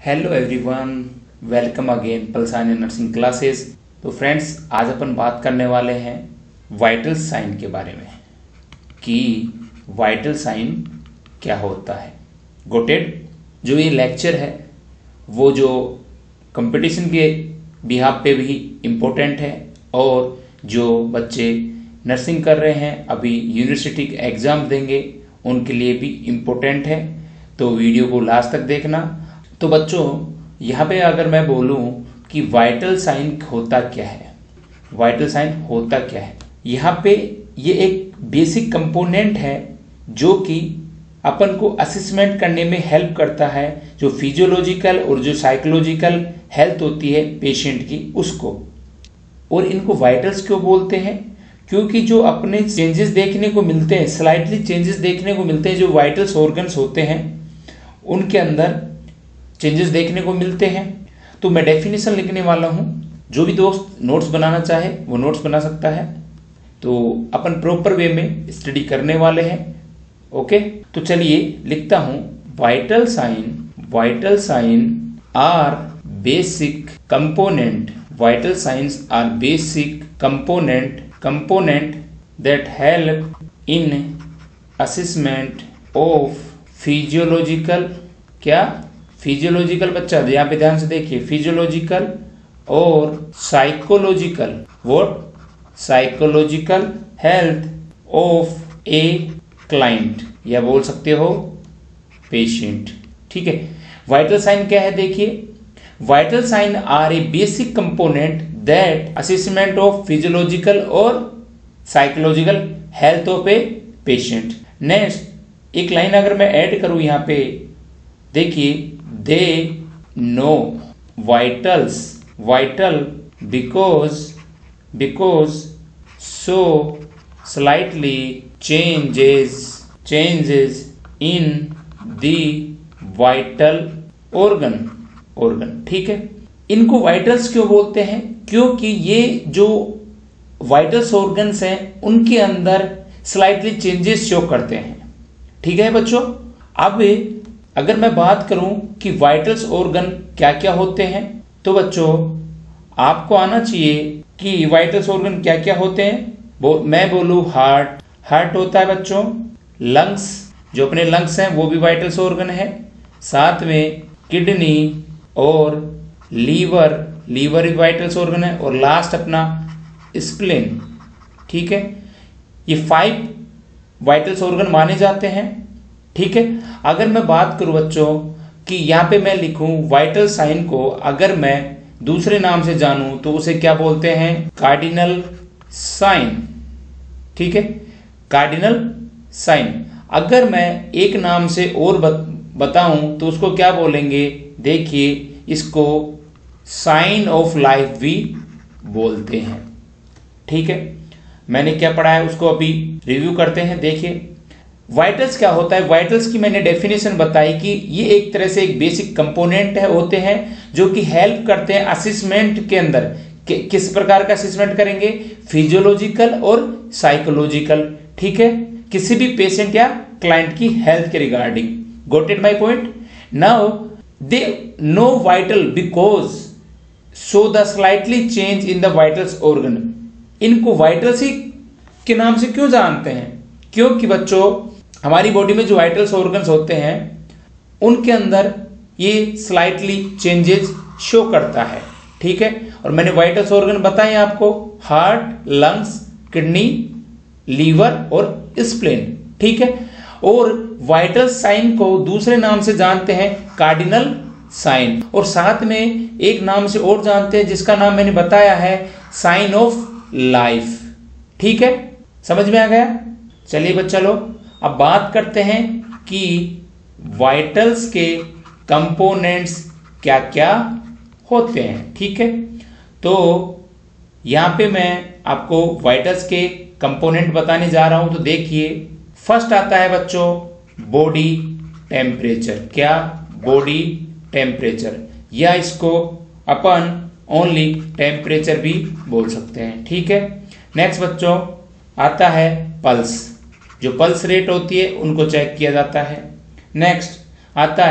Hello everyone, welcome again Palsani nursing classes. तो friends, आज अपन बात करने वाले हैं वाइटल साइन के बारे में कि वाइटल साइन क्या होता है। गोटेड, जो ये लेक्चर है वो जो कंपटीशन के बिहाफ पे भी इम्पोर्टेंट है और जो बच्चे नर्सिंग कर रहे हैं, अभी यूनिवर्सिटी के एग्ज़ाम देंगे, उनके लिए भी इम्पोर्टेंट है। तो वीडियो को लास्ट तक देखना। तो बच्चों, यहाँ पे अगर मैं बोलूँ कि वाइटल साइन होता क्या है, वाइटल साइन होता क्या है, यहाँ पे ये एक बेसिक कंपोनेंट है जो कि अपन को असेसमेंट करने में हेल्प करता है, जो फिजियोलॉजिकल और जो साइकोलॉजिकल हेल्थ होती है पेशेंट की, उसको। और इनको वाइटल्स क्यों बोलते हैं? क्योंकि जो अपने चेंजेस देखने को मिलते हैं, स्लाइटली चेंजेस देखने को मिलते हैं, जो वाइटल्स ऑर्गन्स होते हैं उनके अंदर चेंजेस देखने को मिलते हैं। तो मैं डेफिनेशन लिखने वाला हूं, जो भी दोस्त नोट्स बनाना चाहे वो नोट्स बना सकता है। तो अपन प्रॉपर वे में स्टडी करने वाले हैं। ओके, तो चलिए लिखता हूं, vital sign are basic component, vital science are basic component that help in assessment of physiological, क्या फिजियोलॉजिकल, बच्चा यहाँ पे ध्यान से देखिए, फिजियोलॉजिकल और psychological, psychological health of a client, या बोल सकते हो पेशेंट। ठीक है, वाइटल साइन क्या है? देखिए, vital sign are a basic component that assessment of physiological और psychological health of a patient. Next एक लाइन अगर मैं ऐड करूं यहाँ पे, देखिए, they know vital because so slightly changes in the vital organ. ठीक है, इनको वाइटल्स क्यों बोलते हैं? क्योंकि ये जो वाइटल्स ऑर्गन्स हैं उनके अंदर स्लाइटली चेंजेस शो करते हैं। ठीक है बच्चों, अब अगर मैं बात करूं कि वाइटल्स ऑर्गन क्या क्या होते हैं, तो बच्चों आपको आना चाहिए कि वाइटल्स ऑर्गन क्या क्या होते हैं। मैं बोलूं हार्ट होता है बच्चों, लंग्स, जो अपने लंग्स हैं वो भी वाइटल्स ऑर्गन है, साथ में किडनी और लीवर भी वाइटल्स ऑर्गन है, और लास्ट अपना स्प्लेन। ठीक है, ये 5 वाइटल्स ऑर्गन माने जाते हैं। ठीक है, अगर मैं बात करूं बच्चों कि यहां पे मैं लिखूं वाइटल साइन को, अगर मैं दूसरे नाम से जानूं तो उसे क्या बोलते हैं? Cardinal sign. ठीक है, कार्डिनल साइन। अगर मैं एक नाम से और बताऊं तो उसको क्या बोलेंगे? देखिए, इसको साइन ऑफ लाइफ भी बोलते हैं। ठीक है, मैंने क्या पढ़ा है उसको अभी रिव्यू करते हैं। देखिए, वाइटल्स क्या होता है? वाइटल्स की मैंने डेफिनेशन बताई कि ये एक तरह से एक बेसिक कंपोनेंट होते हैं जो कि हेल्प करते हैं असेसमेंट के अंदर। किस प्रकार का असेसमेंट करेंगे? फिजियोलॉजिकल और साइकोलॉजिकल। ठीक है, किसी भी पेशेंट या क्लाइंट की हेल्थ के regarding. Got it my point? Now they know vital because so the slightly change in the vitals organ. इनको वाइटल्स ही के नाम से क्यों जानते हैं? क्योंकि बच्चों हमारी बॉडी में जो वाइटल्स ऑर्गन्स होते हैं उनके अंदर ये स्लाइटली चेंजेस शो करता है। ठीक है, और मैंने वाइटल्स ऑर्गन बताए आपको, हार्ट, लंग्स, किडनी, लीवर और स्प्लेन। ठीक है, और वाइटल साइन को दूसरे नाम से जानते हैं कार्डिनल साइन, और साथ में एक नाम से और जानते हैं जिसका नाम मैंने बताया है साइन ऑफ लाइफ। ठीक है, समझ में आ गया? चलिए बच्चा लोग, अब बात करते हैं कि वाइटल्स के कंपोनेंट्स क्या क्या होते हैं। ठीक है, तो यहां पे मैं आपको वाइटल्स के कंपोनेंट बताने जा रहा हूं। तो देखिए, फर्स्ट आता है बच्चों बॉडी टेम्परेचर। क्या? बॉडी टेम्परेचर, या इसको अपन ओनली टेम्परेचर भी बोल सकते हैं। ठीक है, नेक्स्ट बच्चों आता है पल्स, जो पल्स रेट होती है उनको चेक किया जाता है। नेक्स्ट आता है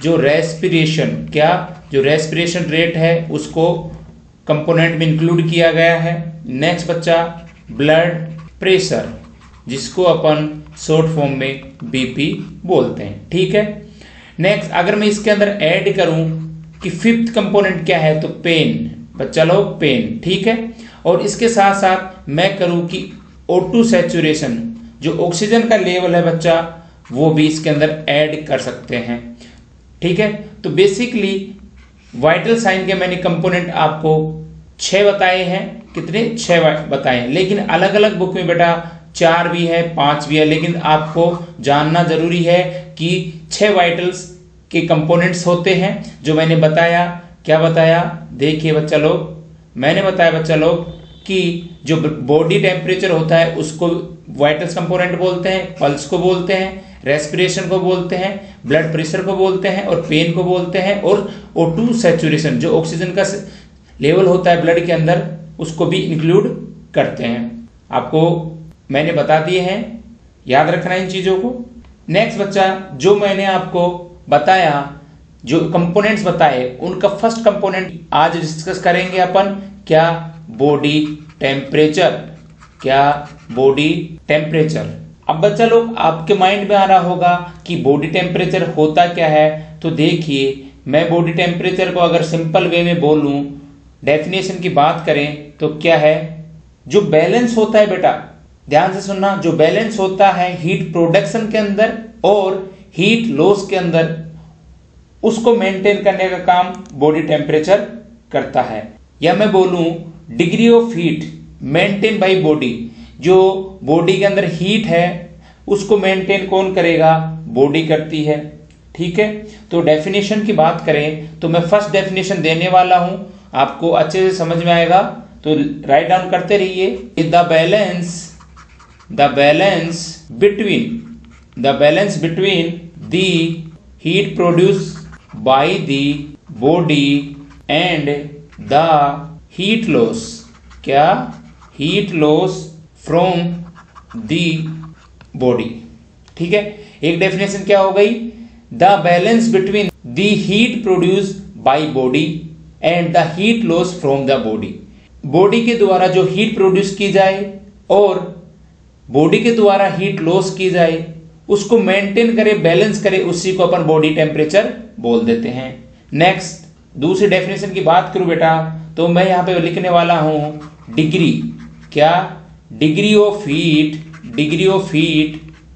जो रेस्पिरेशन, क्या जो रेस्पिरेशन रेट है उसको कंपोनेंट में इंक्लूड किया गया है। नेक्स्ट बच्चा ब्लड प्रेशर, जिसको अपन शॉर्ट फॉर्म में बीपी बोलते हैं, ठीक है। नेक्स्ट अगर मैं इसके अंदर ऐड करूं कि फिफ्थ कंपोनेंट क्या है, तो पेन, बच्चा लोग पेन, ठीक है। और इसके साथ साथ मैं करूं कि O2 सैचुरेशन, जो ऑक्सीजन का लेवल है बच्चा, वो भी इसके अंदर ऐड कर सकते हैं, ठीक है। तो बेसिकली वाइटल साइन के मैंने कंपोनेंट आपको 6 बताए हैं, कितने 6 बताए हैं, लेकिन अलग अलग बुक में बेटा 4 भी है 5 भी है, लेकिन आपको जानना जरूरी है कि 6 वाइटल्स के कंपोनेंट्स होते हैं जो मैंने बताया। क्या बताया, देखिए बच्चा लोग, मैंने बताया बच्चा लोग कि जो बॉडी टेम्परेचर होता है उसको वाइटल्स कंपोनेंट बोलते हैं, पल्स को बोलते हैं, रेस्पिरेशन को बोलते हैं, ब्लड प्रेशर को बोलते हैं और पेन को बोलते हैं, और O2 सैचुरेशन जो ऑक्सीजन का लेवल होता है ब्लड के अंदर उसको भी इंक्लूड करते हैं। आपको मैंने बता दिए हैं, याद रखना इन चीजों को। नेक्स्ट बच्चा, जो मैंने आपको बताया, जो कंपोनेंट्स बताए, उनका फर्स्ट कंपोनेंट आज डिस्कस करेंगे अपन, क्या, बॉडी टेम्परेचर, क्या, बॉडी टेम्परेचर। अब बच्चा लोग आपके माइंड में आ रहा होगा कि बॉडी टेम्परेचर होता क्या है, तो देखिए मैं बॉडी टेम्परेचर को अगर सिंपल वे में बोलूं, डेफिनेशन की बात करें तो क्या है, जो बैलेंस होता है बेटा, ध्यान से सुनना, जो बैलेंस होता है हीट प्रोडक्शन के अंदर और हीट लॉस के अंदर, उसको मेंटेन करने का काम बॉडी टेम्परेचर करता है। या मैं बोलूं degree of heat maintain by body, जो बॉडी के अंदर हीट है उसको मेंटेन कौन करेगा, बॉडी करती है, ठीक है। तो डेफिनेशन की बात करें तो मैं फर्स्ट डेफिनेशन देने वाला हूं, आपको अच्छे से समझ में आएगा, तो राइट डाउन करते रहिए। The balance between the heat produce by the body and the heat loss, क्या, heat loss from the body, ठीक है। एक डेफिनेशन क्या हो गई, the balance between the heat produce by body and the heat loss from the body, body के द्वारा जो हीट प्रोड्यूस की जाए और बॉडी के द्वारा हीट लॉस की जाए, उसको मेंटेन करे, बैलेंस करे, उसी को अपन बॉडी टेम्परेचर बोल देते हैं। नेक्स्ट दूसरी डेफिनेशन की बात करूं बेटा, तो मैं यहां पे लिखने वाला हूं डिग्री, क्या, degree of heat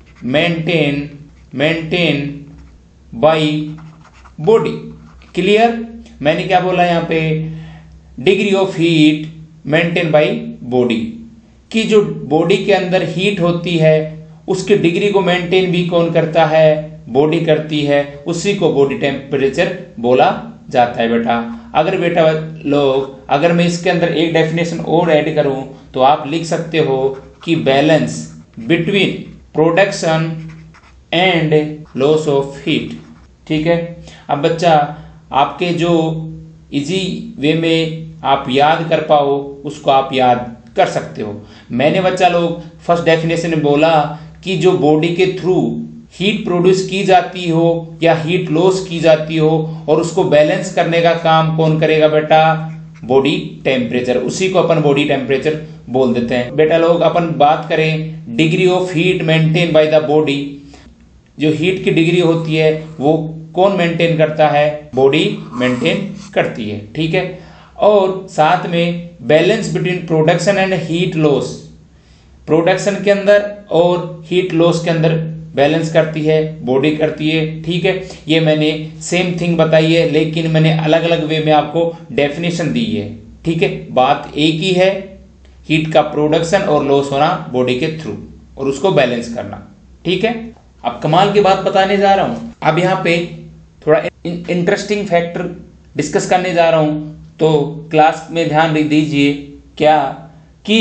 maintain by body, clear. मैंने क्या बोला यहां पे, degree of heat maintain by body, कि जो बॉडी के अंदर हीट होती है उसकी डिग्री को मेंटेन भी कौन करता है, बॉडी करती है, उसी को बॉडी टेम्परेचर बोला जाता है बेटा। अगर बेटा लोग, अगर मैं इसके अंदर एक डेफिनेशन और ऐड करूं तो आप लिख सकते हो कि balance between production and loss of heat, ठीक है। अब बच्चा आपके जो इजी वे में आप याद कर पाओ उसको आप याद कर सकते हो। मैंने बच्चा लोग फर्स्ट डेफिनेशन में बोला कि जो बॉडी के थ्रू हीट प्रोड्यूस की जाती हो या हीट लॉस की जाती हो और उसको बैलेंस करने का काम कौन करेगा बेटा, बॉडी टेम्परेचर, उसी को अपन बॉडी टेम्परेचर बोल देते हैं। बेटा लोग अपन बात करें degree of heat maintain by the body, जो हीट की डिग्री होती है वो कौन मेंटेन करता है, बॉडी मेंटेन करती है, ठीक है। और साथ में balance between production and heat loss, production के अंदर और हीट लॉस के अंदर बैलेंस करती है, बॉडी करती है, ठीक है। ये मैंने सेम थिंग बताई है, लेकिन मैंने अलग अलग वे में आपको डेफिनेशन दी है, ठीक है। बात एक ही है, हीट का प्रोडक्शन और लॉस होना बॉडी के थ्रू और उसको बैलेंस करना, ठीक है। अब कमाल की बात बताने जा रहा हूं, अब यहां पे थोड़ा इंटरेस्टिंग फैक्टर डिस्कस करने जा रहा हूं, तो क्लास में ध्यान दीजिए, क्या, कि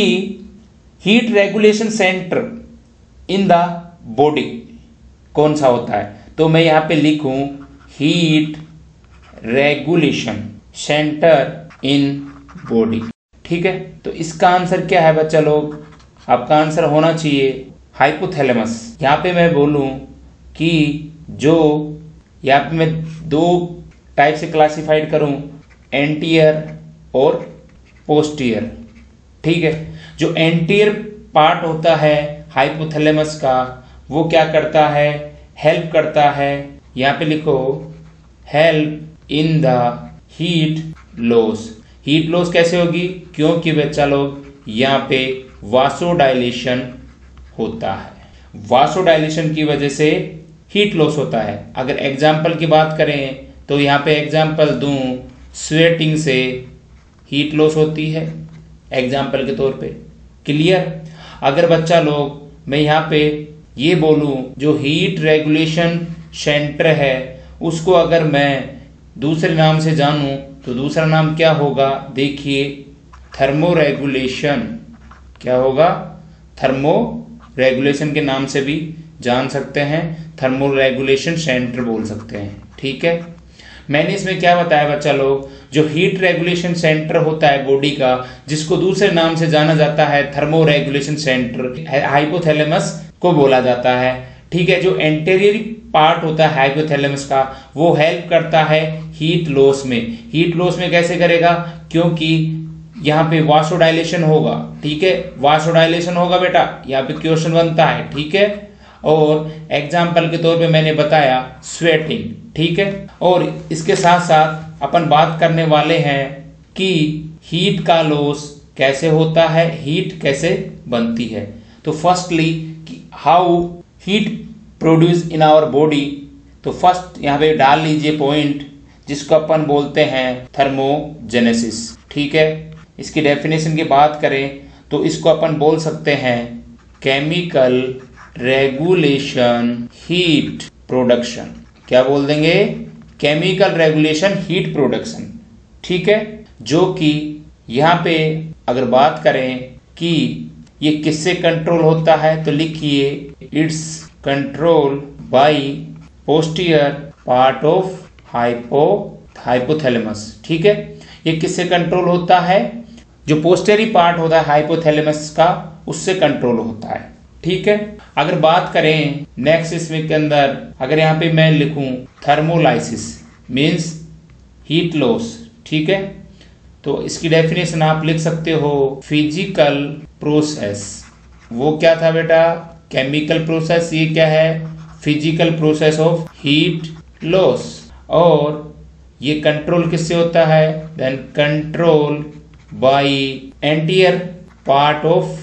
heat regulation centre in the body कौन सा होता है, तो मैं यहां पे लिखूं heat regulation centre in body, ठीक है। तो इसका आंसर क्या है बच्चा लोग, आपका आंसर होना चाहिए हाइपोथैलेमस। यहां पे मैं बोलूं कि जो यहाँ पे मैं दो टाइप से क्लासिफाइड करूं, एंटीयर और पोस्टीरियर। ठीक है, जो एंटीयर पार्ट होता है हाइपोथैलेमस का, वो क्या करता है, हेल्प करता है, यहाँ पे लिखो help in the heat loss. Heat loss कैसे होगी, क्योंकि बच्चा लोग यहाँ पे वासोडाइलेशन होता है, वासोडाइलेशन की वजह से हीट लॉस होता है। अगर एग्जाम्पल की बात करें तो यहाँ पे एग्जाम्पल दूं, स्वेटिंग से हीट लॉस होती है एग्जाम्पल के तौर पे। क्लियर। अगर बच्चा लोग मैं यहाँ पे ये बोलूं, जो हीट रेगुलेशन सेंटर है उसको अगर मैं दूसरे नाम से जानूं तो दूसरा नाम क्या होगा, देखिए थर्मो रेगुलेशन। क्या होगा, थर्मो रेगुलेशन के नाम से भी जान सकते हैं, थर्मो रेगुलेशन सेंटर बोल सकते हैं। ठीक है, मैंने इसमें क्या बताया बच्चा लोग, जो हीट रेगुलेशन सेंटर होता है बॉडी का, जिसको दूसरे नाम से जाना जाता है थर्मो रेगुलेशन सेंटर, हाइपोथैलेमस को बोला जाता है। ठीक है, जो एंटीरियर पार्ट होता है हाइपोथैलेमस का, वो हेल्प करता है हीट लॉस में। हीट लॉस में कैसे करेगा, क्योंकि यहाँ पे वासोडाइलेशन होगा। ठीक है, वासोडाइलेशन होगा बेटा, यहाँ पे क्वेश्चन बनता है। ठीक है, और एग्जाम्पल के तौर पे मैंने बताया स्वेटिंग। ठीक है, और इसके साथ साथ अपन बात करने वाले हैं कि हीट का लॉस कैसे होता है, हीट कैसे बनती है। तो firstly how heat produce in our body, तो फर्स्ट यहाँ पे डाल लीजिए पॉइंट, जिसको अपन बोलते हैं थर्मोजेनेसिस। ठीक है, इसकी डेफिनेशन की बात करें तो इसको अपन बोल सकते हैं केमिकल रेगुलेशन हीट प्रोडक्शन। क्या बोल देंगे, केमिकल रेगुलेशन हीट प्रोडक्शन। ठीक है, जो कि यहाँ पे अगर बात करें कि ये किससे कंट्रोल होता है, तो लिखिए it's control by posterior part of hypothalamus. ठीक है, ये किससे कंट्रोल होता है, जो पोस्टेरी पार्ट होता है हाइपोथैलेमस का, उससे कंट्रोल होता है। ठीक है, अगर बात करें नेक्स्ट इसमें के अंदर, अगर यहाँ पे मैं लिखूं थर्मोलाइसिस मींस हीट लॉस। ठीक है, तो इसकी डेफिनेशन आप लिख सकते हो फिजिकल प्रोसेस। वो क्या था बेटा, केमिकल प्रोसेस, ये क्या है, physical process of heat loss. और ये कंट्रोल किससे होता है, then control by anterior part of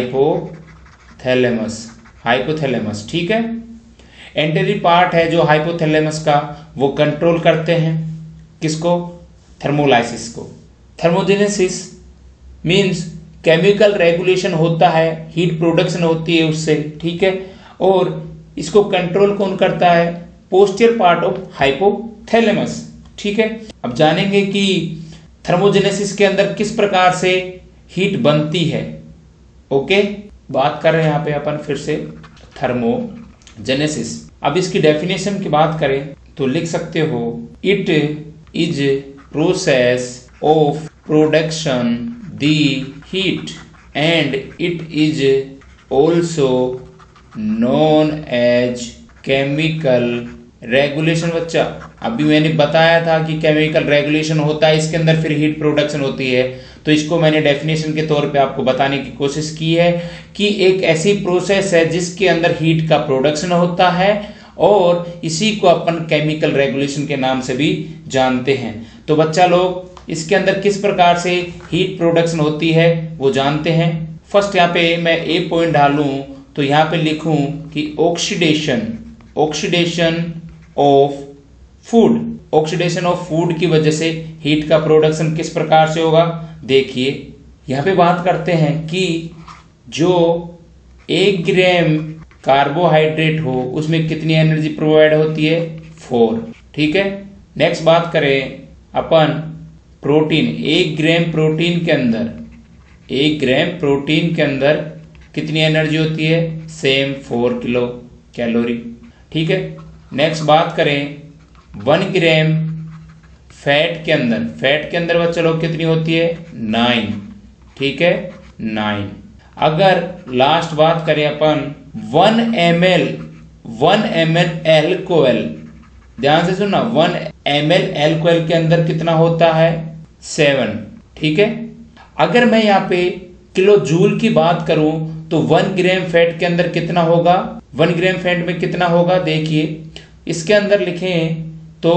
hypothalamus. ठीक है, एंटीरियर पार्ट है जो हाइपोथैलेमस का, वो कंट्रोल करते हैं किसको, थर्मोलाइसिस को। थर्मोजेनेसिस मींस केमिकल रेगुलेशन होता है, हीट प्रोडक्शन होती है उससे। ठीक है, और इसको कंट्रोल कौन करता है, पोस्टीरियर पार्ट ऑफ हाइपोथैलेमस। ठीक है, अब जानेंगे कि थर्मोजेनेसिस के अंदर किस प्रकार से हीट बनती है। ओके, बात कर रहे हैं यहाँ पे अपन फिर से थर्मोजेनेसिस। अब इसकी डेफिनेशन की बात करें तो लिख सकते हो it is process of production the heat and it is also known as chemical regulation. बच्चा अभी मैंने बताया था कि केमिकल रेगुलेशन होता है, इसके अंदर फिर हीट प्रोडक्शन होती है। तो इसको मैंने डेफिनेशन के तौर पे आपको बताने की कोशिश की है कि एक ऐसी प्रोसेस है जिसके अंदर हीट का प्रोडक्शन होता है, और इसी को अपन केमिकल रेगुलेशन के नाम से भी जानते हैं। तो बच्चा लोग इसके अंदर किस प्रकार से हीट प्रोडक्शन होती है वो जानते हैं। फर्स्ट यहाँ पे मैं ए पॉइंट डालूं तो यहाँ पे लिखूं कि oxidation of food. Oxidation of food की वजह से हीट का प्रोडक्शन किस प्रकार से होगा, देखिए यहाँ पे बात करते हैं कि जो 1 ग्राम कार्बोहाइड्रेट हो उसमें कितनी एनर्जी प्रोवाइड होती है, 4। ठीक है, नेक्स्ट बात करें अपन प्रोटीन। 1 ग्राम प्रोटीन के अंदर कितनी एनर्जी होती है, सेम 4 किलो कैलोरी। ठीक है, नेक्स्ट बात करें 1 ग्राम फैट के अंदर बच्चा लोग कितनी होती है, 9। ठीक है, 9। अगर लास्ट बात करें अपन 1 ml अल्कोहल ध्यान से सुनना, 1 ml एल्कोहल के अंदर कितना होता है 7, ठीक है। अगर मैं यहाँ पे किलो जूल की बात करूं तो 1 ग्राम फैट के अंदर कितना होगा, 1 ग्राम फैट में कितना होगा, देखिए इसके अंदर लिखें तो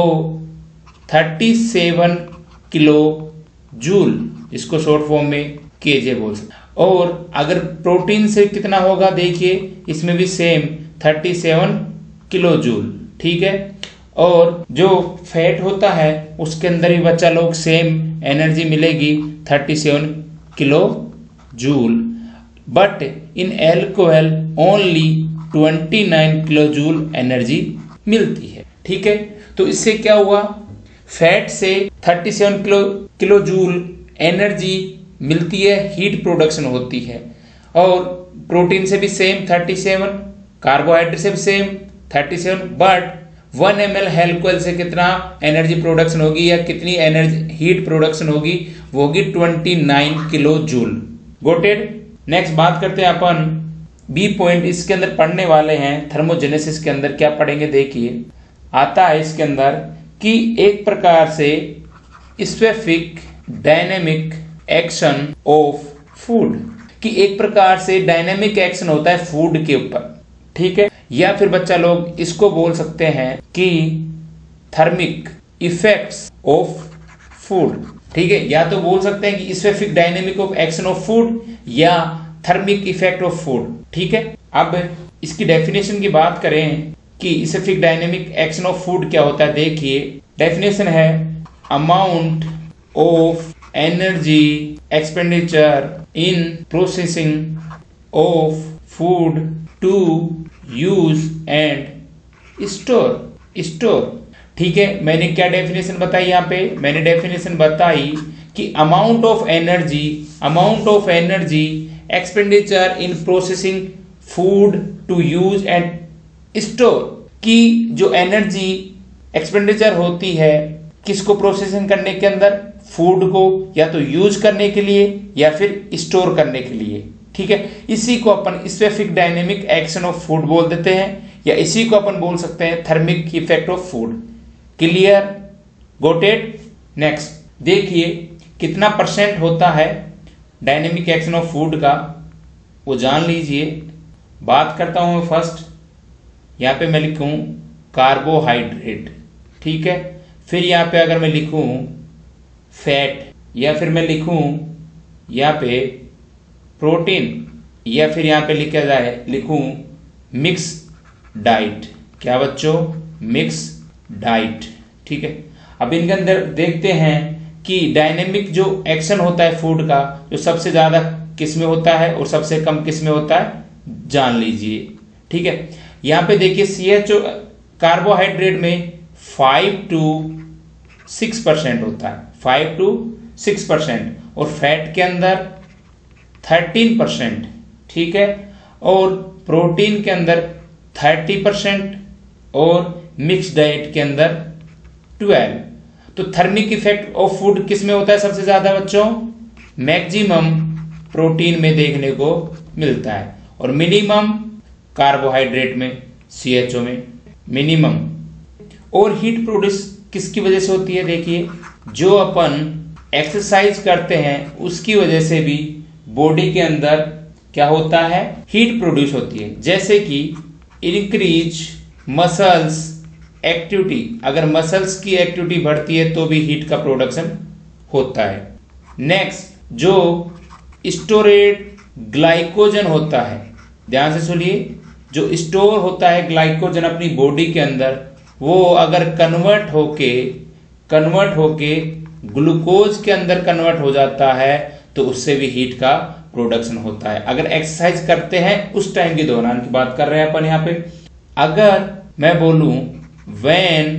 37 किलो जूल, इसको शॉर्ट फॉर्म में केजे बोल सकते। और अगर प्रोटीन से कितना होगा, देखिए इसमें भी सेम 37 किलो जूल, ठीक है। और जो फैट होता है उसके अंदर भी बच्चा लोग सेम एनर्जी मिलेगी 37 kilo joule, but in alcohol only 29 kilo joule energy मिलती है, ठीक है। तो इससे क्या हुआ, फैट से 37 किलो जूल एनर्जी मिलती है, हीट प्रोडक्शन होती है। और प्रोटीन से भी सेम 37, कार्बोहाइड्रेट से भी सेम 37, बट 1 ml एल्कोहल से कितना एनर्जी प्रोडक्शन होगी या कितनी एनर्जी हीट प्रोडक्शन होगी, वो होगी 29 किलो जूल। गोटेड। नेक्स्ट बात करते हैं अपन बी पॉइंट, इसके अंदर पढ़ने वाले हैं थर्मोजेनेसिस के अंदर क्या पढ़ेंगे, देखिए आता है इसके अंदर कि एक प्रकार से specific dynamic action of food, कि एक प्रकार से डायनेमिक एक्शन होता है फूड के ऊपर, ठीक है। या फिर बच्चा लोग इसको बोल सकते हैं कि थर्मिक इफेक्ट्स ऑफ फूड, ठीक है। या तो बोल सकते हैं कि specific dynamic of action of food या थर्मिक इफेक्ट ऑफ फूड, ठीक है। अब इसकी डेफिनेशन की बात करें कि specific dynamic action of food क्या होता है, देखिए डेफिनेशन है amount of energy expenditure in processing of food to use and store, ठीक है। मैंने क्या डेफिनेशन बताई यहाँ पे, मैंने डेफिनेशन बताई कि amount of energy expenditure in processing food to use and store, की जो एनर्जी एक्सपेंडिचर होती है किसको प्रोसेसिंग करने के अंदर, फूड को या तो यूज करने के लिए या फिर स्टोर करने के लिए, ठीक है। इसी को अपन specific dynamic action of food बोल देते हैं, या इसी को अपन बोल सकते हैं thermic effect of food. Clear, got it. Next देखिए कितना परसेंट होता है डायनेमिक एक्शन ऑफ फूड का, वो जान लीजिए। बात करता हूं मैं फर्स्ट, यहां पे मैं लिखूं कार्बोहाइड्रेट, ठीक है। फिर यहां पे अगर मैं लिखूं फैट, या फिर मैं लिखूं यहां पे प्रोटीन, या फिर यहां पे लिखूं मिक्स डाइट, क्या बच्चों, मिक्स डाइट, ठीक है। अब इनके अंदर देखते हैं कि डायनेमिक जो एक्शन होता है फूड का, जो सबसे ज्यादा किस में होता है और सबसे कम किस में होता है, जान लीजिए, ठीक है। यहां पे देखिए CHO कार्बोहाइड्रेट में 5 to 6% होता है, 5 to 6%, और फैट के अंदर 13%, ठीक है। और प्रोटीन के अंदर 30% और मिक्स डाइट के अंदर 12। तो थर्मिक इफेक्ट ऑफ फूड किस में होता है सबसे ज्यादा बच्चों, मैक्सिमम प्रोटीन में देखने को मिलता है, और मिनिमम कार्बोहाइड्रेट में, CHO में मिनिमम। और हीट प्रोड्यूस किसकी वजह से होती है, देखिए जो अपन एक्सरसाइज करते हैं उसकी वजह से भी बॉडी के अंदर क्या होता है, हीट प्रोड्यूस होती है। जैसे कि इंक्रीज मसल्स एक्टिविटी, अगर मसल्स की एक्टिविटी बढ़ती है तो भी हीट का प्रोडक्शन होता है। नेक्स्ट जो स्टोरेड ग्लाइकोजन होता है, ध्यान से सुनिए, जो स्टोर होता है ग्लाइकोजन अपनी बॉडी के अंदर, वो अगर कन्वर्ट होके ग्लूकोज के अंदर कन्वर्ट हो जाता है तो उससे भी हीट का प्रोडक्शन होता है। अगर एक्सरसाइज करते हैं उस टाइम के दौरान की बात कर रहे हैं अपन यहाँ पे। अगर मैं बोलूं when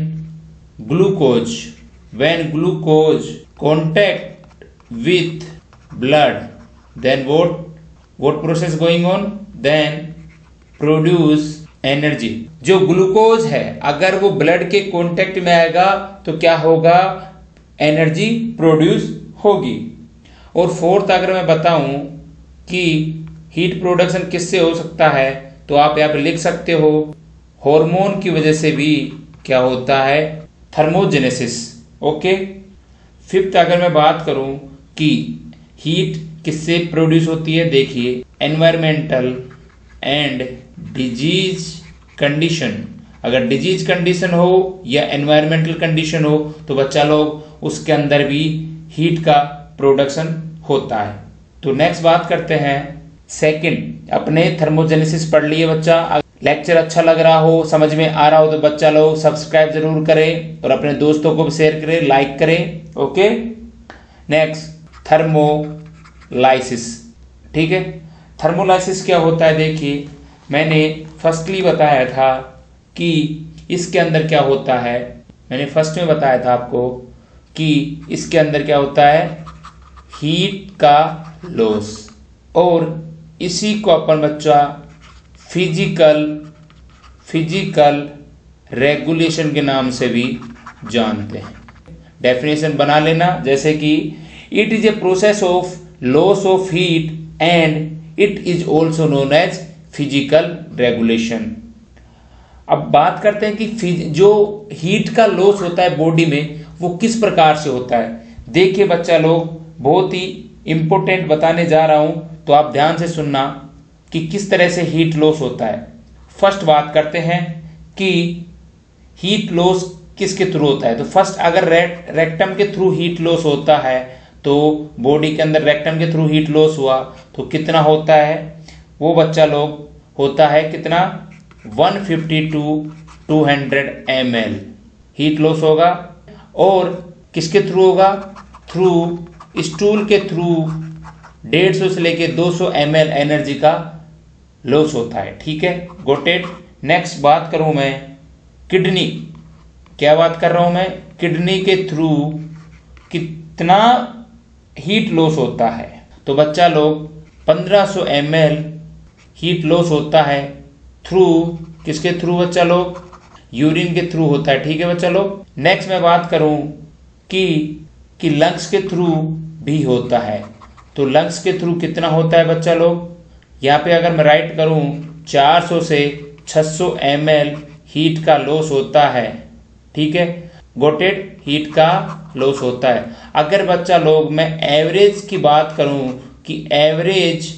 glucose contact with blood, then what process going on, then produce energy. जो ग्लूकोज है अगर वो ब्लड के कांटेक्ट में आएगा तो क्या होगा, एनर्जी प्रोड्यूस होगी। और फोर्थ अगर मैं बताऊं कि हीट प्रोडक्शन किससे हो सकता है, तो आप यहाँ पे लिख सकते हो हार्मोन की वजह से भी क्या होता है, थर्मोजेनेसिस। ओके। फिफ्थ अगर मैं बात करूं कि हीट किससे प्रोड्यूस होती है, देखिए एनवायरमेंटल एंड डिजीज कंडीशन। अगर डिजीज कंडीशन हो या एनवायरमेंटल कंडीशन हो तो बच्चा लोग उसके अंदर भी हीट का प्रोडक्शन होता है। तो नेक्स्ट बात करते हैं सेकंड, अपने थर्मोजेनेसिस पढ़ लिए बच्चा। लेक्चर अच्छा लग रहा हो, समझ में आ रहा हो तो बच्चा लोग सब्सक्राइब जरूर करें और अपने दोस्तों को भी शेयर करें, लाइक करें। ओके। Next thermolysis. ठीक है, थर्मोलाइसिस क्या होता है, देखिए मैंने फर्स्टली बताया था कि इसके अंदर क्या होता है, मैंने फर्स्ट में बताया था आपको कि इसके अंदर क्या होता है, हीट का लॉस, और इसी को अपन बच्चा फिजिकल रेगुलेशन के नाम से भी जानते हैं। डेफिनेशन बना लेना, जैसे कि it is a process of loss of heat and it is also known as physical regulation. अब बात करते हैं कि जो हीट का लॉस होता है बॉडी में वो किस प्रकार से होता है। देखिए बच्चा लोग, बहुत ही इंपॉर्टेंट बताने जा रहा हूं, तो आप ध्यान से सुनना कि किस तरह से हीट लॉस होता है। फर्स्ट बात करते हैं कि हीट लॉस किसके थ्रू होता है। तो फर्स्ट अगर रेक्टम के थ्रू हीट लॉस होता है तो बॉडी के अंदर रेक्टम के थ्रू हीट लॉस हुआ तो कितना होता है, वो बच्चा लोग होता है कितना, 150 to 200 ml हीट लॉस होगा। और किसके थ्रू होगा, थ्रू स्टूल के थ्रू 150 से लेके 200 ml एनर्जी का लॉस होता है। ठीक है, गॉट इट। नेक्स्ट बात करूं मैं किडनी, क्या बात कर रहा हूं मैं, किडनी के थ्रू कितना हीट लॉस होता है। तो बच्चा लोग 1500 ml हीट लॉस होता है थ्रू किसके थ्रू बच्चा लोग, यूरिन के थ्रू होता है। ठीक है बच्चा लोग। नेक्स्ट मैं बात करूं कि लंग्स के थ्रू भी होता है। तो लंग्स के थ्रू कितना होता है बच्चा लोग, यहाँ पे अगर मैं राइट करूं 400 से 600 ml हीट का लॉस होता है। ठीक है, गॉट इट, हीट का लॉस होता है। अगर बच्चा लोग मैं एवरेज की बात करूं कि एवरेज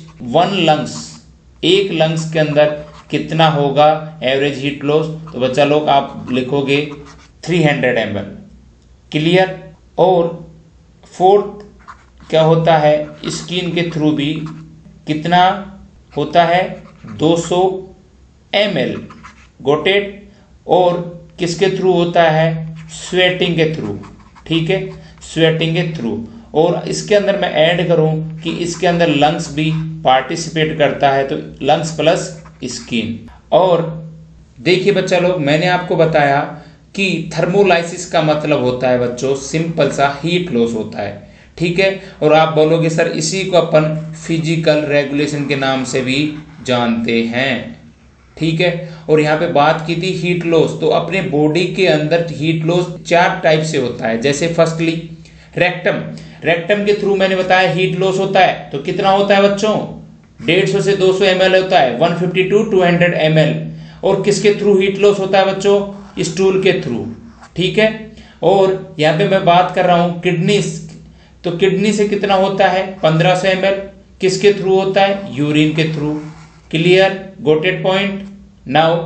एक लंग्स के अंदर कितना होगा एवरेज हीट लॉस, तो बच्चा लोग आप लिखोगे 300 ml। क्लियर। और फोर्थ क्या होता है, स्किन के थ्रू भी कितना होता है, 200 ml, गॉट इट। और किसके थ्रू होता है, स्वेटिंग के थ्रू। ठीक है, स्वेटिंग के थ्रू। और इसके अंदर मैं ऐड करूं कि इसके अंदर लंग्स भी पार्टिसिपेट करता है, तो लंग्स प्लस स्किन। और देखिए बच्चा लोग, मैंने आपको बताया कि थर्मोलाइसिस का मतलब होता है बच्चों सिंपल सा हीट लॉस होता है। ठीक है, और आप बोलोगे सर इसी को अपन फिजिकल रेगुलेशन के नाम से भी जानते हैं। ठीक है, और यहाँ पे बात की थी हीट लॉस, तो अपने बॉडी के अंदर हीट लॉस 4 टाइप से होता है। जैसे फर्स्टली रेक्टम के थ्रू मैंने बताया हीट लॉस होता है, तो कितना होता है बच्चों, 150 से 200 ml होता है, 150 to 200 ml। और किसके थ्रू हीट लॉस होता है बच्चों, स्टूल के थ्रू। ठीक है, और यहाँ पे मैं बात कर रहा हूं किडनी, तो किडनी से कितना होता है, 1500 ml। किसके थ्रू होता है, यूरिन के through. Clear, got it point. Now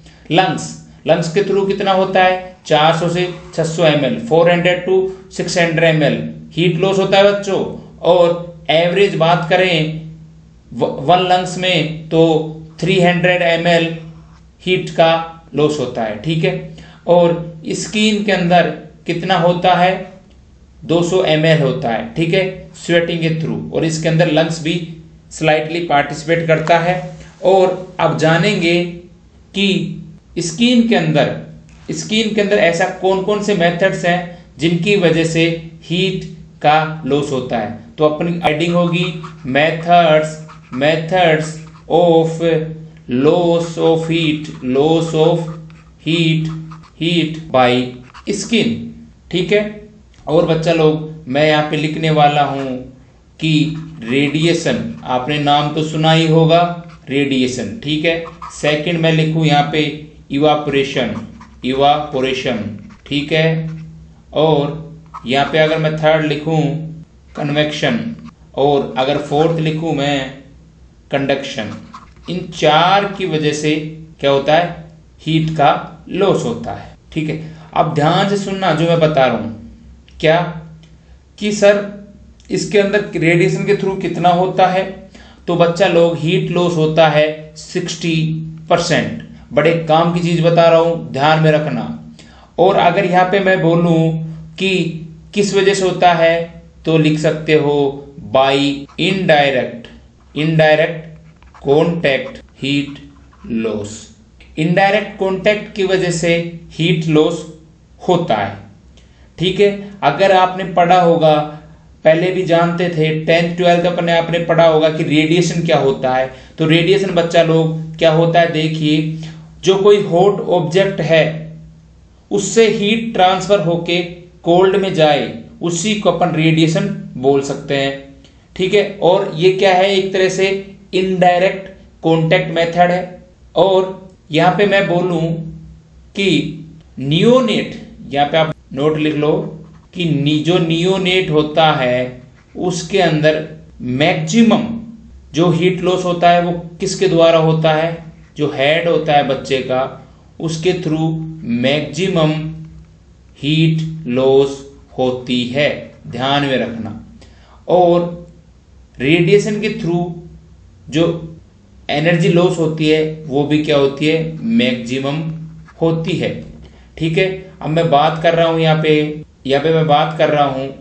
lungs के थ्रू कितना होता है, 400 से 600 ml, 400 to 600 ml heat loss होता है बच्चों। और एवरेज बात करें वन लंग्स में तो 300 ml हीट का लॉस होता है। ठीक है, और स्किन के अंदर कितना होता है, 200 ml होता है। ठीक है, स्वेटिंग के थ्रू। और इसके अंदर लंग्स भी स्लाइटली पार्टिसिपेट करता है। और अब जानेंगे कि स्किन के अंदर ऐसा कौन कौन से मेथड्स हैं जिनकी वजह से हीट का लॉस होता है। तो अपनी हेडिंग होगी methods of loss of heat by skin. ठीक है, और बच्चा लोग मैं यहाँ पे लिखने वाला हूं कि रेडिएशन, आपने नाम तो सुना ही होगा रेडिएशन। ठीक है, सेकंड मैं लिखूं यहाँ पे इवापोरेशन, इवापोरेशन, ठीक है। और यहाँ पे अगर मैं थर्ड लिखूं कन्वेक्शन, और अगर फोर्थ लिखूं मैं कंडक्शन, इन चार की वजह से क्या होता है, हीट का लॉस होता है, ठीक है। अब ध्यान से सुनना जो मैं बता रहा हूं, क्या कि सर इसके अंदर रेडिएशन के थ्रू कितना होता है, तो बच्चा लोग हीट लॉस होता है 60%। बड़े काम की चीज बता रहा हूं, ध्यान में रखना। और अगर यहां पे मैं बोलूं कि किस वजह से होता है, तो लिख सकते हो by indirect contact heat loss. Indirect contact की वजह से हीट लॉस होता है, ठीक है। अगर आपने पढ़ा होगा, पहले भी जानते थे, 10th 12th अपने आपने पढ़ा होगा कि रेडिएशन क्या होता है। तो रेडिएशन बच्चा लोग क्या होता है, देखिए, जो कोई हॉट ऑब्जेक्ट है उससे हीट ट्रांसफर होके कोल्ड में जाए, उसी को अपन रेडिएशन बोल सकते हैं, ठीक है। और ये क्या है, एक तरह से इनडायरेक्ट कॉन्टैक्ट मेथड है। और यहां पे मैं बोलूं कि नियोनेट, यहां पे आप नोट लिख लो कि जो नियोनेट होता है उसके अंदर मैक्सिमम जो हीट लॉस होता है वो किसके द्वारा होता है, जो हेड होता है बच्चे का, उसके थ्रू मैक्सिमम हीट लॉस होती है, ध्यान में रखना। और रेडिएशन के थ्रू जो एनर्जी लॉस होती है वो भी क्या होती है, मैक्सिमम होती है, ठीक है। अब मैं बात कर रहा हूं यहाँ पे मैं बात कर रहा हूं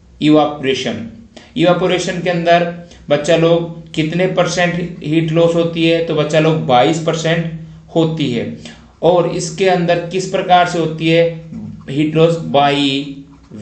इवापोरेशन के अंदर बच्चा लोग कितने % हीट लॉस होती है, तो बच्चा लोग 22% होती है। और इसके अंदर किस प्रकार से होती है heat loss, by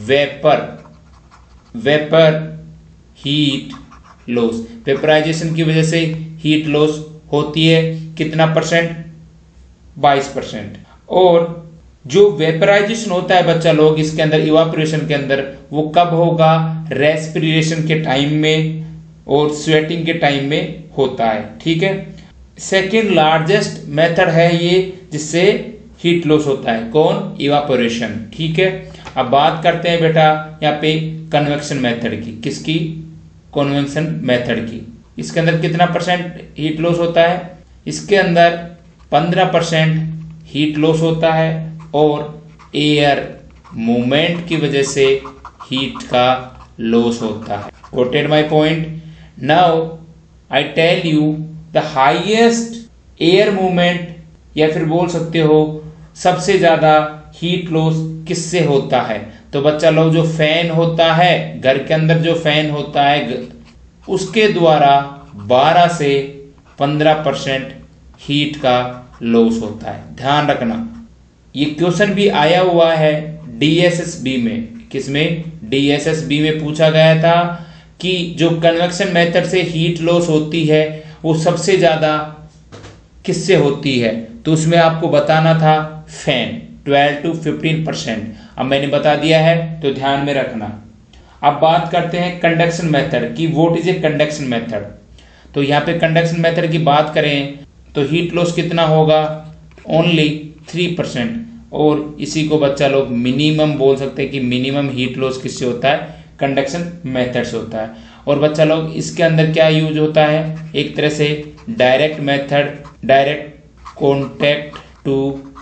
vapour heat loss. Vaporisation की वजह से हीट लॉस होती है कितना %, 22%। और जो वेपराइजेशन होता है बच्चा लोग इसके अंदर, इवापोरेशन के अंदर, वो कब होगा, रेस्पिरेशन के टाइम में और स्वेटिंग के टाइम में होता है, ठीक है। सेकेंड लार्जेस्ट मेथड है ये जिससे हीट लॉस होता है, कौन, इवापोरेशन, ठीक है। अब बात करते हैं बेटा यहाँ पे कन्वेक्शन मेथड की, किसकी, कन्वेक्शन मेथड की। इसके अंदर कितना % हीट लॉस होता है, इसके अंदर 15% हीट लॉस होता है। और एयर मूवमेंट की वजह से हीट का लॉस होता है। Quoted my point. Now I tell you the highest air movement, या फिर बोल सकते हो सबसे ज्यादा हीट लॉस किससे होता है। तो बच्चा लोग जो फैन होता है घर के अंदर, जो फैन होता है उसके द्वारा 12 से 15% हीट का लॉस होता है, ध्यान रखना। ये क्वेश्चन भी आया हुआ है DSSB में, किसमें, DSSB में पूछा गया था कि जो कन्वेक्शन मेथड से हीट लॉस होती है वो सबसे ज्यादा किससे होती है, तो उसमें आपको बताना था फैन, 12 to 15%। अब मैंने बता दिया है तो ध्यान में रखना। अब बात करते हैं कंडक्शन मेथड की, what is a conduction method. तो यहाँ पे कंडक्शन मेथड की बात करें तो हीट लॉस कितना होगा, ओनली 3%। और इसी को बच्चा लोग मिनिमम बोल सकते हैं कि मिनिमम हीट लॉस किससे होता है, कंडक्शन मेथड से होता है। और बच्चा लोग इसके अंदर क्या यूज होता है, एक तरह से direct method, direct contact to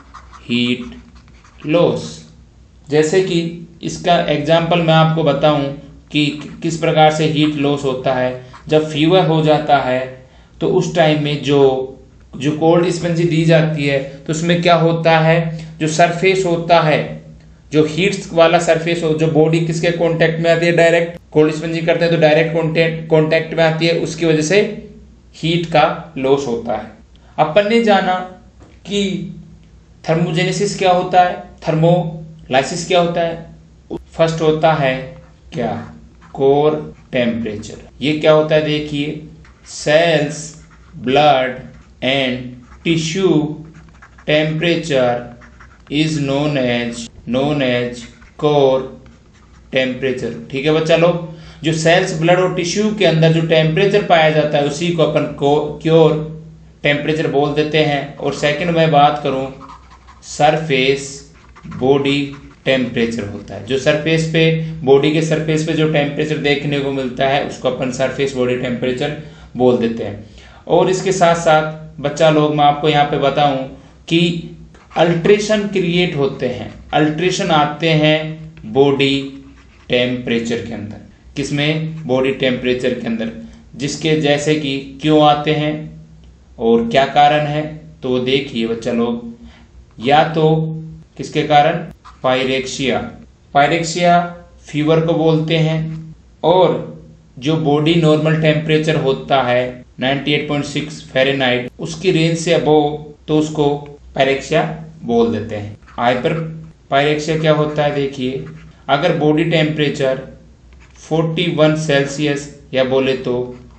heat loss. जैसे कि इसका एग्जाम्पल मैं आपको बताऊं कि किस प्रकार से हीट लॉस होता है। जब फीवर हो जाता है तो उस टाइम में जो कोल्ड स्पंज दी जाती है तो उसमें क्या होता है, जो सरफेस होता है, जो हीट्स वाला सरफेस हो, जो बॉडी किसके कांटेक्ट में आती है, डायरेक्ट कोल्ड स्पंज करते हैं तो डायरेक्ट कांटेक्ट में आती है, उसकी वजह से हीट का लॉस होता है। अपन ने जाना कि थर्मोजेनेसिस क्या होता है, थर्मोलाइसिस क्या होता है। फर्स्ट होता है क्या, कोर टेम्परेचर। ये क्या होता है, देखिए, cells, blood and tissue temperature is known as core temperature, ठीक है बच्चा लोग। जो सेल्स, ब्लड और टिश्यू के अंदर जो टेम्परेचर पाया जाता है उसी को अपन कोर टेम्परेचर बोल देते हैं। और सेकंड मैं बात करूं सरफेस बॉडी टेम्परेचर होता है। जो सरफेस पे, बॉडी के सरफेस पे जो टेम्परेचर देखने को मिलता है उसको अपन सरफेस बॉडी टेम्परेचर बोल देते हैं। और इसके साथ साथ बच्चा लोग, मैं आपको यहाँ पे बताऊं कि अल्ट्रेशन क्रिएट होते हैं, अल्ट्रेशन आते हैं बॉडी टेम्परेचर के अंदर। किसमें? बॉडी टेम्परेचर के अंदर। जिसके जैसे कि क्यों आते हैं और क्या कारण है, तो देखिए बच्चा लोग, या तो किसके कारण? पायरेक्सिया, पायरेक्सिया फीवर को बोलते हैं। और जो बॉडी नॉर्मल टेम्परेचर होता है 98.6 फ़ारेनहाइट, उसकी रेंज से अबव, तो उसको पायरेक्सिया बोल देते हैं। हाइपर पायरेक्सिया क्या होता है? देखिए, अगर बॉडी टेम्परेचर 41 सेल्सियस या बोले तो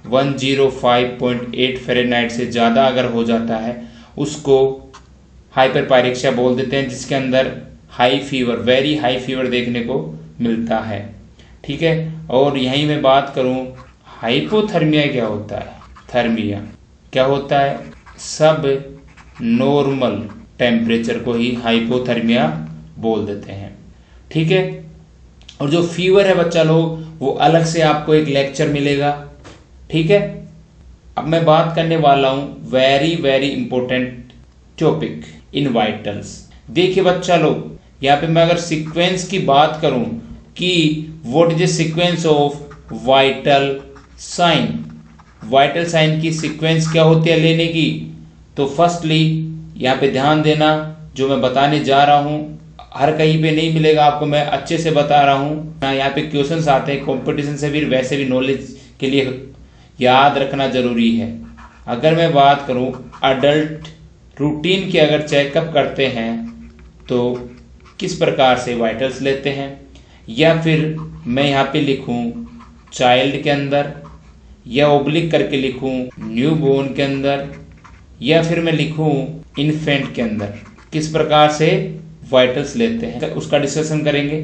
105.8 फ़ारेनहाइट से ज़्यादा अगर हो जाता है, उसको हाइपर पायरेक्सिया बोल देते हैं, जिसके अंदर high fever, very high fever देखने को मिलता है। ठीक है। और यहीं मैं बात करूं, हाइपोथर्मिया क्या होता है? थर्मिया क्या होता है? सब नॉर्मल टेम्परेचर को ही हाइपोथर्मिया बोल देते हैं। ठीक है। और जो फीवर है बच्चा लोग, वो अलग से आपको एक लेक्चर मिलेगा। ठीक है। अब मैं बात करने वाला हूं very very important topic in vitals. देखिए बच्चा लोग, यहाँ पे मैं अगर सीक्वेंस की बात करूं कि what is the sequence of vital sign, vital sign की सीक्वेंस क्या होती है लेने की, तो फर्स्टली यहाँ पे ध्यान देना, जो मैं बताने जा रहा हूं हर कहीं पे नहीं मिलेगा आपको, मैं अच्छे से बता रहा हूं। यहाँ पे क्वेश्चंस आते हैं कंपटीशन से भी, वैसे भी नॉलेज के लिए याद रखना जरूरी है। अगर मैं बात करूं अडल्ट रूटीन की, अगर चेकअप करते हैं तो किस प्रकार से वाइटल्स लेते हैं, या फिर मैं यहाँ पे लिखूं चाइल्ड के अंदर, या ओब्लिक करके लिखूं न्यूबॉर्न के अंदर, या फिर मैं लिखूं इन्फेंट के अंदर, किस प्रकार से वाइटल्स लेते हैं, उसका डिस्कशन करेंगे।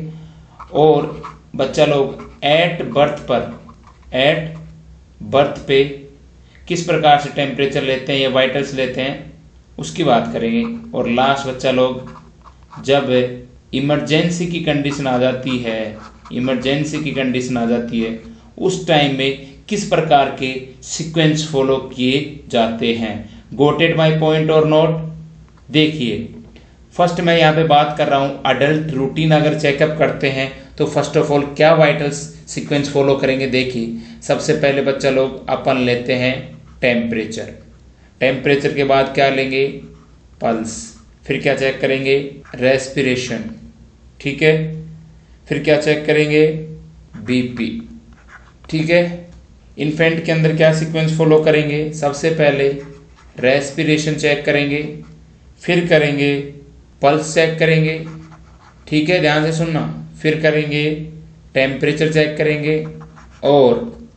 और बच्चा लोग एट बर्थ पर, एट बर्थ पे किस प्रकार से टेम्परेचर लेते हैं या वाइटल्स लेते हैं, उसकी बात करेंगे। और लास्ट बच्चा लोग, जब इमरजेंसी की कंडीशन आ जाती है, इमरजेंसी की कंडीशन आ जाती है, उस टाइम में किस प्रकार के सीक्वेंस फॉलो किए जाते हैं। गोट इट माय पॉइंट और नोट? देखिए, फर्स्ट मैं यहाँ पे बात कर रहा हूँ अडल्ट रूटीन अगर चेकअप करते हैं तो फर्स्ट ऑफ ऑल क्या वाइटल्स सीक्वेंस फॉलो करेंगे। देखिए, सबसे पहले बच्चा लोग अपन लेते हैं टेम्परेचर, टेम्परेचर के बाद क्या लेंगे? पल्स, फिर क्या चेक करेंगे? रेस्पिरेशन। ठीक है। फिर क्या चेक करेंगे? बीपी। ठीक है। इन्फेंट के अंदर क्या सीक्वेंस फॉलो करेंगे? सबसे पहले रेस्पिरेशन चेक करेंगे, फिर करेंगे पल्स चेक करेंगे। ठीक है, ध्यान से सुनना। फिर करेंगे टेम्परेचर चेक करेंगे, और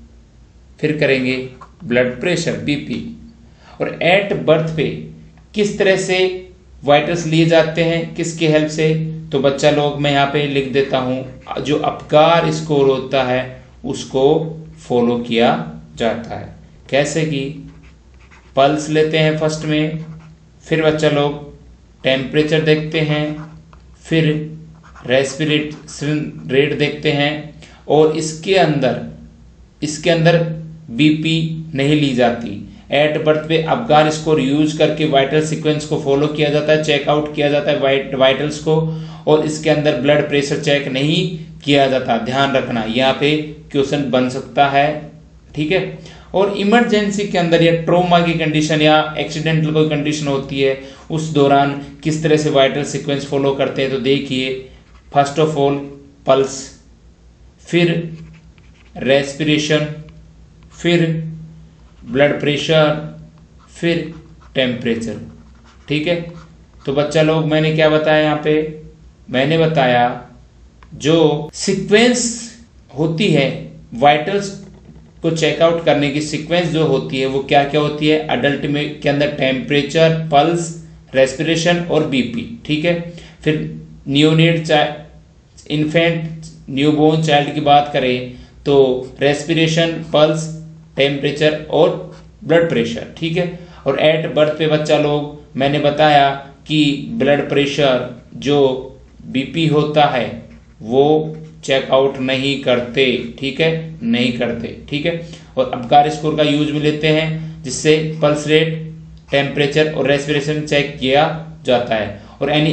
फिर करेंगे ब्लड प्रेशर, बीपी। और एट बर्थ पे किस तरह से वाइटल्स लिए जाते हैं, किसकी हेल्प से, तो बच्चा लोग मैं यहाँ पे लिख देता हूँ, जो अपकार स्कोर होता है उसको फॉलो किया जाता है। कैसे कि पल्स लेते हैं फर्स्ट में, फिर बच्चा लोग टेम्परेचर देखते हैं, फिर रेस्पिरेशन रेट देखते हैं, और इसके अंदर बीपी नहीं ली जाती। एट बर्थ पे अपगार स्कोर यूज करके वाइटल सीक्वेंस को फॉलो किया जाता है, चेकआउट किया जाता है वाइटल्स को, और इसके अंदर ब्लड प्रेशर चेक नहीं किया जाता। ध्यान रखना, यहाँ पे क्वेश्चन बन सकता है। ठीक है। और इमरजेंसी के अंदर या ट्रोमा की कंडीशन या एक्सीडेंटल कोई कंडीशन होती है, उस दौरान किस तरह से वाइटल सीक्वेंस फॉलो करते हैं, तो देखिए, फर्स्ट ऑफ ऑल पल्स, फिर रेस्पिरेशन, फिर ब्लड प्रेशर, फिर टेम्परेचर। ठीक है। तो बच्चा लोग मैंने क्या बताया यहाँ पे? मैंने बताया जो सीक्वेंस होती है वाइटल्स को चेकआउट करने की, सीक्वेंस जो होती है वो क्या क्या होती है अडल्ट में के अंदर? टेम्परेचर, पल्स, रेस्पिरेशन और बीपी। ठीक है। फिर न्यूनेट इन्फेंट न्यूबॉर्न चाइल्ड की बात करें तो रेस्पिरेशन, पल्स, टेम्परेचर और ब्लड प्रेशर। ठीक है। और एट बर्थ पे बच्चा लोग मैंने बताया कि ब्लड प्रेशर जो बीपी होता है वो चेकआउट नहीं करते, ठीक है, नहीं करते, ठीक है। और अबकार स्कोर का यूज में लेते हैं जिससे पल्स रेट, टेम्परेचर और रेस्पिरेशन चेक किया जाता है। और एनी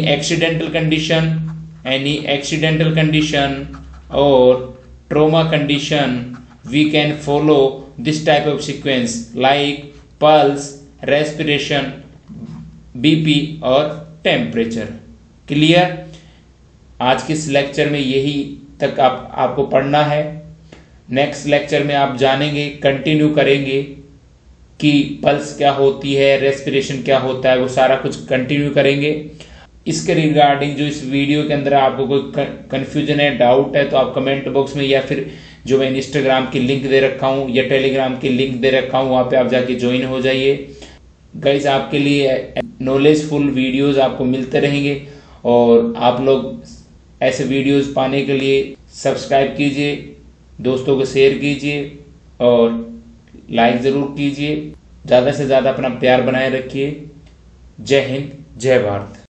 एक्सीडेंटल कंडीशन और trauma condition we can follow this type of sequence like pulse, respiration, BP और टेम्परेचर। क्लियर? आज के इस लेक्चर में यही तक आपको पढ़ना है। नेक्स्ट लेक्चर में आप जानेंगे, कंटिन्यू करेंगे कि पल्स क्या होती है, रेस्पिरेशन क्या होता है, वो सारा कुछ कंटिन्यू करेंगे। इसके रिगार्डिंग जो इस वीडियो के अंदर आपको कोई कंफ्यूजन है, डाउट है, तो आप कमेंट बॉक्स में या फिर जो मैं इंस्टाग्राम की लिंक दे रखा हूं या टेलीग्राम की लिंक दे रखा हूं वहां पे आप जाके ज्वाइन हो जाइए। गाइस, आपके लिए नॉलेजफुल वीडियोस आपको मिलते रहेंगे और आप लोग ऐसे वीडियोस पाने के लिए सब्सक्राइब कीजिए, दोस्तों को शेयर कीजिए और लाइक जरूर कीजिए। ज्यादा से ज्यादा अपना प्यार बनाए रखिए। जय हिंद, जय भारत।